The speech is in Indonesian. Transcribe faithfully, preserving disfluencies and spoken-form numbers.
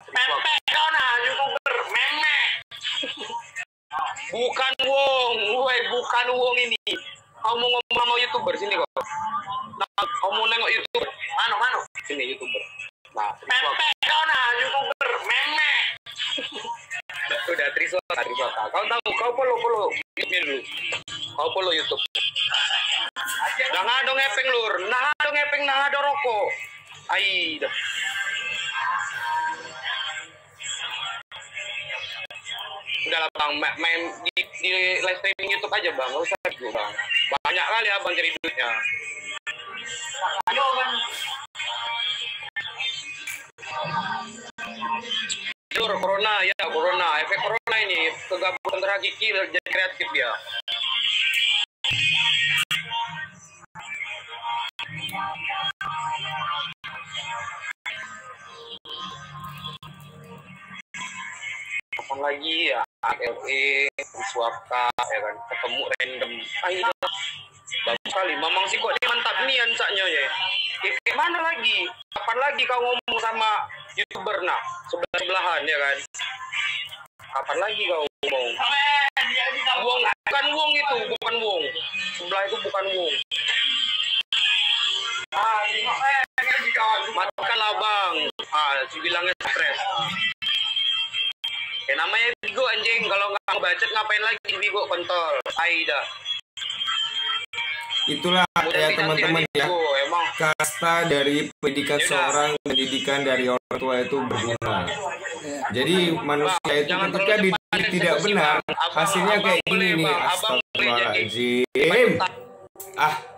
Memek kau nah, YouTuber memek. Bukan Wong, woi bukan Wong ini. Kau mau ngomong sama YouTuber sini kok. Nah, kau mau nengok YouTuber. Mana mana? Sini YouTuber. Nah, memek kau nah, YouTuber memek. Udah Triswaka, Triswaka. Kau tahu, kau follow follow YouTube dulu. Kau follow YouTube. Nah ada ngepeng lur, nah ada ngepeng, nah ada rokok. Aida. Udah lah bang, main di, di live streaming YouTube aja bang, nggak usah juga bang. Banyak kali abang cari duitnya. Ayo bang. Lur, corona ya, corona, efek corona ini kegabungan terhakiki jadi kreatif ya. Kapan lagi ya, A L E, Triswaka, ya kan, ketemu random. Ayo, bagus sekali. Mamang sih kok dia mantap nih ansaknya ya. Kayak mana lagi? Kapan lagi kau ngomong sama YouTuber nak sebelah-sebelahan ya kan? Kapan lagi kau ngomong? Wong, bukan Wong itu, bukan Wong. Sebelah itu bukan Wong. Ah, eh, matikanlah bang. Ah, si bilangnya stres. Ya namanya bigo anjing, kalau nggak mau bacot ngapain lagi di bigo kontol. Aida. Itulah ya teman-teman ya, emang. Kasta dari pendidikan Yaudah. Seorang pendidikan dari orang tua itu berguna. Jadi manusia itu ketika dididik tidak benar, hasilnya kayak gini nih. Astagfirullahaladzim. Ah.